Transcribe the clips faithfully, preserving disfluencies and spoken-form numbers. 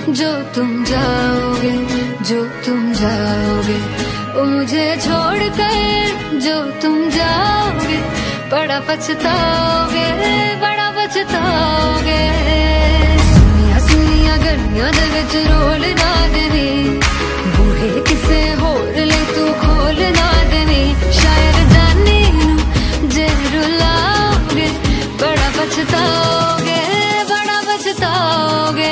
जो तुम जाओगे, जो तुम जाओगे, ओ मुझे छोड़ कर जो तुम जाओगे, बड़ा पछताओगे, बड़ा पछताओगे। सुनिया सुनिया गलियां दे विच रोल ना देवी, बूहे किसे होर ले तू खोल ना देवी। शायर जानी नू जे रुलाओगे, बड़ा पछताओगे, बड़ा पछताओगे।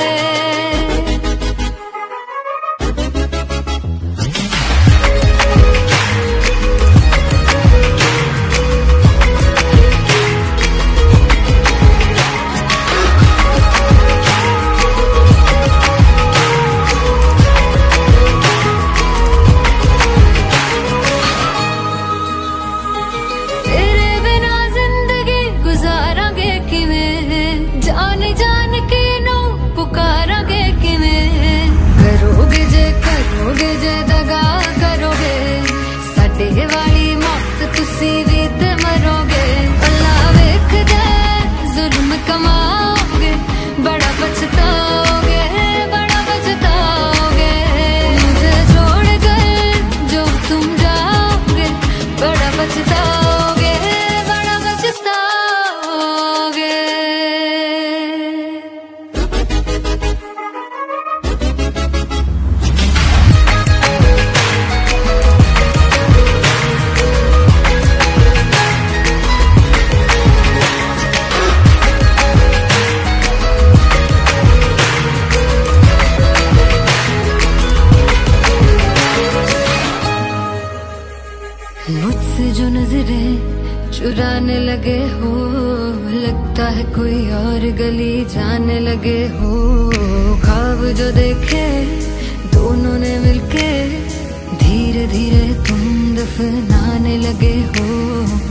वाली मौत तुसी भी ते मरोगे, अल्लाह वेखदा जुल्म कमाओगे, बड़ा पछताओगे, बड़ा पछताओगे। मुझे छोड़ कर जो तुम जाओगे, बड़ा पछताओगे, बड़ा पछताओगे। मुझसे जो नजरें चुराने लगे हो, लगता है कोई और गली जाने लगे हो। ख्वाब जो देखे दोनों ने मिलके, धीरे धीरे तुम दफनाने लगे हो।